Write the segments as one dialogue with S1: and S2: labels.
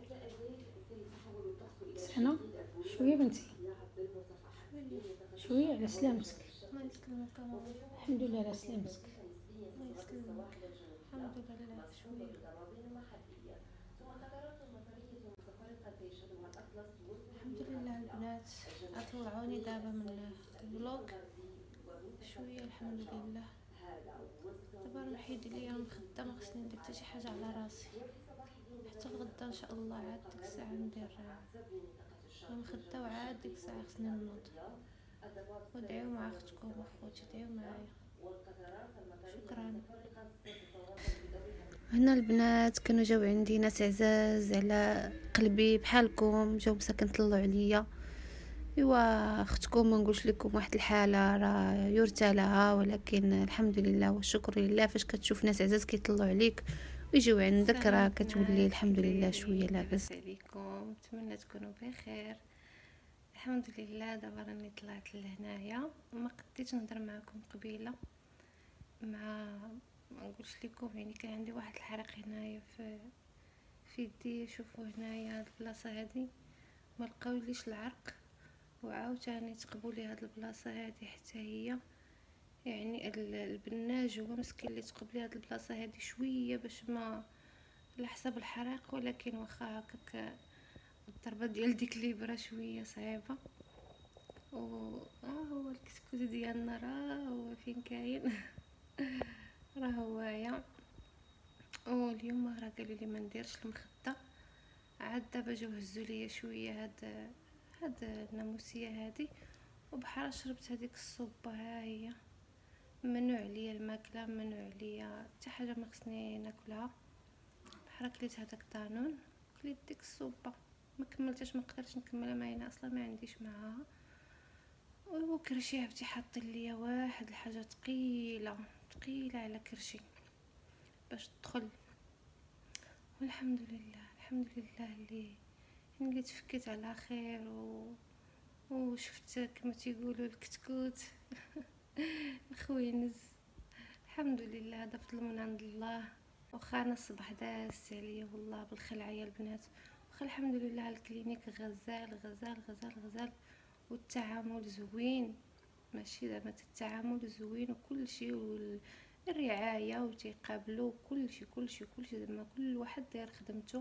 S1: سحنا شويه بنتي، شويه على سلامتك.
S2: الله يسلمك ماما.
S1: الحمد لله على سلامتك.
S2: الله يسلمك. الحمد لله شويه. الحمد لله البنات اطلعوني دابا من الفلوق شويه الحمد لله. دابا نحيد ليا المخده، ما خصني ندير حتى شي حاجه على راسي حتى الغدا ان شاء الله. عاد ديك الساعه ندير المخده وعاد ديك الساعه خصني نوض. ودعيو مع اختكم واخوتي، دعيو معايا. شكرا. هنا البنات كانوا جاو عندي ناس عزاز على قلبي بحالكم، جاو مساكن طلعوا عليا. ايوا اختكم ما نقولش لكم واحد الحاله راه يرثى لها، ولكن الحمد لله والشكر لله فاش كتشوف ناس عزاز كيطلعوا عليك ويجيو عندك راه كتولي الحمد لله شويه لاباس عليكم. نتمنى تكونوا بخير. الحمد لله دابا راني طلعت لهنايا وما قديتش نهضر معكم قبيله، ما نقولش لكم يعني كان عندي واحد الحرق هنايا في يدي. شوفوا هنايا هاد البلاصه هادي ما لقاوليش العرق، وعاوتاني تقبوا لي هاد البلاصه هادي حتى هي يعني البناج هو مسكين اللي تقب لي هاد البلاصه هادي شويه باش ما على حساب الحرق، ولكن واخا هكاك الضربه ديال ديك الابره شويه صعيبه. و هو الكسكس ديالنا راه هو فين كاين راه هوايا. واليوم راه قالوا لي ما نديرش المخده، عاد دابا جاو هزوا ليا شويه هاد الناموسيه هادي، وبحال شربت هذيك الصوبه. ها هي ممنوع عليا الماكله، ممنوع عليا حتى حاجه ما خصني ناكلها. بحال كليت هذاك دانون، كليت ديك الصوبه ما كملتش، ما قدرتش نكملها معايا اصلا ما عنديش معاها. وكرشي عبتي حاطين ليا واحد الحاجه ثقيله على كرشي باش تدخل. والحمد لله الحمد لله اللي تفكيت على خير وشفت كما تيقولوا الكتكوت الخوينز. الحمد لله هذا فضل من عند الله. واخا انا الصباح داس عليا والله بالخلعه يا البنات، واخا الحمد لله الكلينيك غزال غزال غزال غزال والتعامل زوين، ماشي زعما التعامل زوين وكل شيء والرعايه وتيقابلوا كل شيء زعما كل واحد داير خدمته.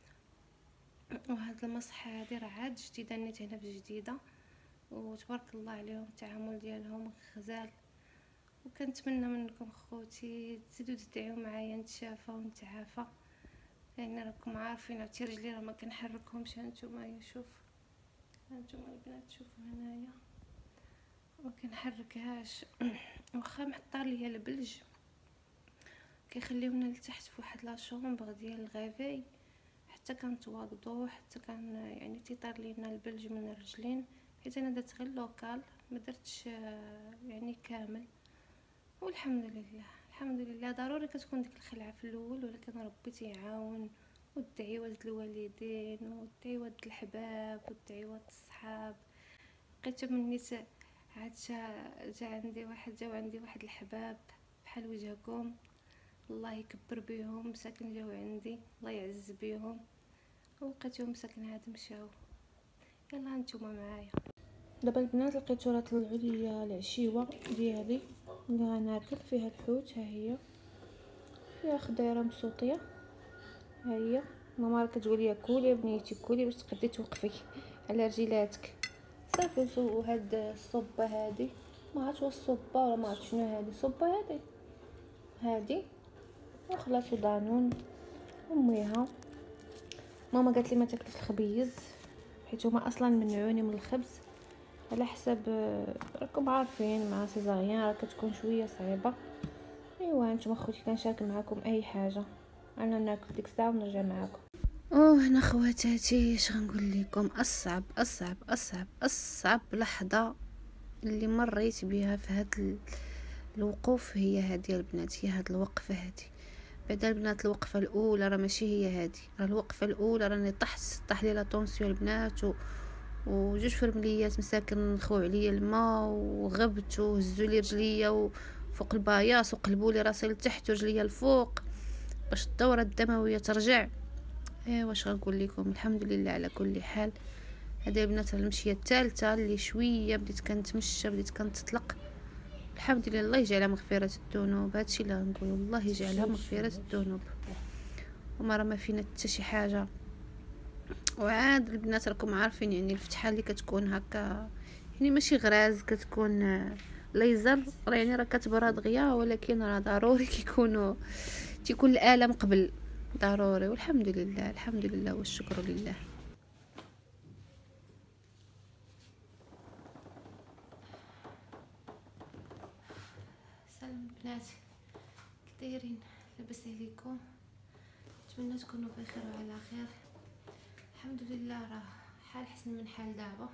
S2: وهاد المصحه هادي راه عاد جديده، نيت هنا في جديده وتبارك الله عليهم التعامل ديالهم غزال. وكنتمنى منكم خوتي تزيدوا تدعيو معايا نتشافى ونتعافى، يعني راكم عارفين عرفتي رجلي راه ما كنحركهمش. هانتوما شوف هانتوما البنات شوفوا هنايا ما كنحركهاش واخا محطار ليا البلج كيخليونا لتحت في واحد لا شومبر ديال الغافي، حتى كنتواضدوا حتى كان يعني تيطار لينا البلج من الرجلين، حيت انا درت غير لوكال ما درتش يعني كامل. والحمد لله الحمد لله ضروري كتكون ديك الخلعه في الاول، ولكن ربي تيعاون. والدعيوات الوالدين والدعيوات الحباب والدعيوات الصحاب. لقيتو مني عاد جاو عندي واحد الحباب بحال وجهكم، الله يكبر بهم مساكن جاو عندي الله يعز بهم، ولقيتهم مساكن عاد مشاو. يلا هانتوما معايا. دابا البنات لقيتو راه طلعوا ليا العشيوه ديالي اللي غناكل فيها الحوت. ها هي فيها خضيره مسوطيه، ها هي ماما راه كتقول لي كولي بنيتي كولي باش تقدري توقفي على رجلاتك صافي. وهاد الصبه هادي ما عرفتش واش الصبه ولا ما عرفت شنو هادي الصبه هادي وخلاص. ودانون اميها ماما قالت لي ما تاكلش الخبيز حيت هما اصلا منعوني من الخبز على حسب راكم عارفين مع سيزاريان راه كتكون شويه صعيبه. ايوا نتوما خوتي كنشارك معكم اي حاجه، انا ناكل ديك الساعه ونرجع معكم. هنا خواتاتي اش غنقول لكم، اصعب لحظه اللي مريت بها في هاد الوقوف هي هذه البنات، هي هاد الوقفه هذه. بعد البنات الوقفه الاولى راه ماشي هي هذه، راه الوقفه الاولى راني طاح لي لا طونسيون البنات وجوج فرمليات مساكن خو عليا الماء وغبت وهزوا لي رجليا فوق الباياس وقلبوا لي راسي لتحت ورجليا الفوق باش الدوره الدمويه ترجع. واش غنقول لكم، الحمد لله على كل حال. هذه البنات المشيه الثالثه اللي شويه بديت كنتمشى، بديت كنتطلق. الحمد لله، الله يجعلها مغفره الذنوب. هادشي اللي غنقول، الله يجعلها مغفره الذنوب، وما راه ما فينا حتى شي حاجه. وعاد البنات راكم عارفين يعني الفتحه اللي كتكون هكا، يعني ماشي غراز، كتكون ليزر، راه يعني راه كتبرى دغيا، ولكن راه ضروري تيكون الالم قبل، ضروري. والحمد لله، الحمد لله والشكر لله. سلام البنات، كي دايرين؟ لاباس عليكم؟ نتمنى تكونوا بخير وعلى خير. الحمد لله راه حال احسن من حال دابا.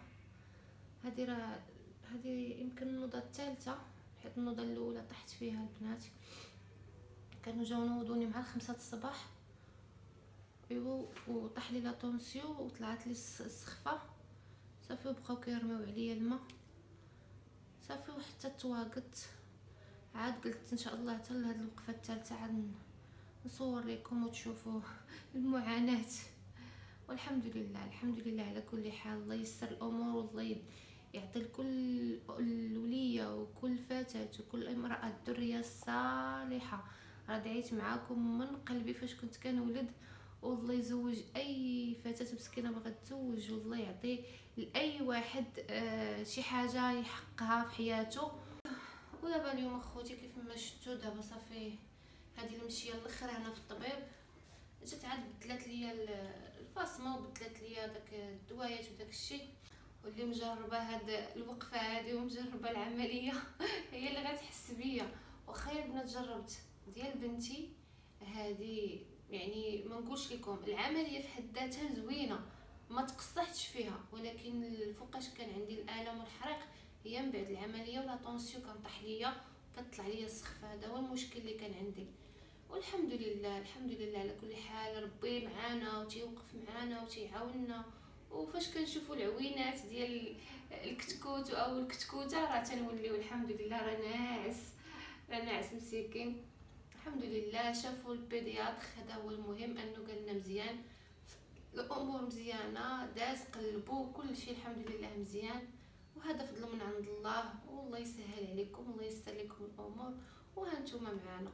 S2: هذه يمكن النوضه الثالثه، حيت النوضه الاولى طحت فيها البنات، كانوا جاو نوضوني مع 5 الصباح، ايوا وطاح لي لا طونسيو وطلعت لي السخفه صافي، وبقاو كيرميو عليا الماء صافي، وحتى تواقدت. عاد قلت ان شاء الله حتى لهاد الوقفه الثالثه عاد نصور لكم وتشوفوا المعاناه. والحمد لله، الحمد لله على كل حال. الله ييسر الامور، والله يعطي لكل الوليه وكل فتاه وكل امراه الذريه الصالحه. راه دعيت معاكم من قلبي فاش كنت كنولد، والله يزوج اي فتاه مسكينه بغات تزوج، والله يعطي لاي واحد شي حاجه يحققها في حياته. ودابا اليوم اخوتي كيف ما شفتوا، دابا صافي هذه المشيه الاخرى هنا في الطبيب، جات عاد بدلات ليا الفاصمه وبدلات ليا داك الدوايات وداك الشيء. واللي مجربه هاد الوقفه هذه ومجربه العمليه هي اللي غتحس بيا. واخا يا البنات جربت ديال بنتي هذه، يعني ما نقولش لكم العمليه في حد ذاتها زوينه، ما تقصحتش فيها، ولكن فوقاش كان عندي الالم والحريق هي من بعد العمليه، ولا طونسيو كان طاح ليا، كطلع ليا السخف. هذا هو المشكل اللي كان عندي. والحمد لله، الحمد لله على كل حال. ربي معانا وتيوقف معانا وتيعاوننا، وفاش كنشوفوا العوينات ديال الكتكوت او الكتكوته راه تنوليو الحمد لله راه ناعس مسكين. الحمد لله شافوا البيدياتر، هذا هو المهم، انه قالنا مزيان الامور مزيانه، داز قلبو كل شيء الحمد لله مزيان، وهذا فضل من عند الله. والله يسهل عليكم والله ييسر لكم الامور، وهانتوما معنا.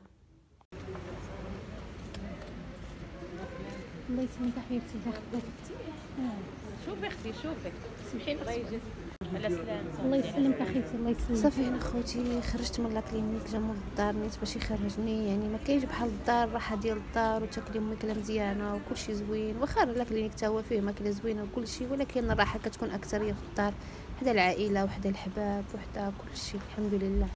S1: الله يسلمك حبيبتي، داك
S3: شوفي اختي، شوفي سمحي لي غيجي على سلامتك.
S1: الله يسلمك اخيتي، الله يسلمك.
S2: صافي انا خوتي خرجت من لاكلينيك، جا مول الدار نيت باش يخرجني، يعني ما كاينش بحال الدار، الراحه ديال الدار وتاكلي ماكله مزيانه وكلشي زوين. واخا لاكلينيك حتى هو فيه ماكله زوينه وكلشي، ولكن الراحه كتكون اكثريه في الدار، حدا العائله وحدا الحباب وحدا كلشي. الحمد لله.